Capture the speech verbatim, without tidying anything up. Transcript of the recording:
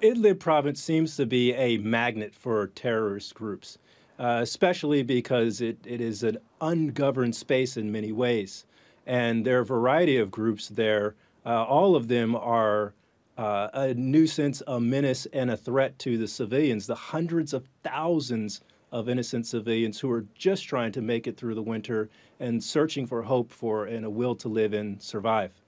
Idlib province seems to be a magnet for terrorist groups, uh, especially because it, it is an ungoverned space in many ways. And there are a variety of groups there. Uh, all of them are uh, a nuisance, a menace, and a threat to the civilians, the hundreds of thousands of innocent civilians who are just trying to make it through the winter and searching for hope for and a will to live and survive.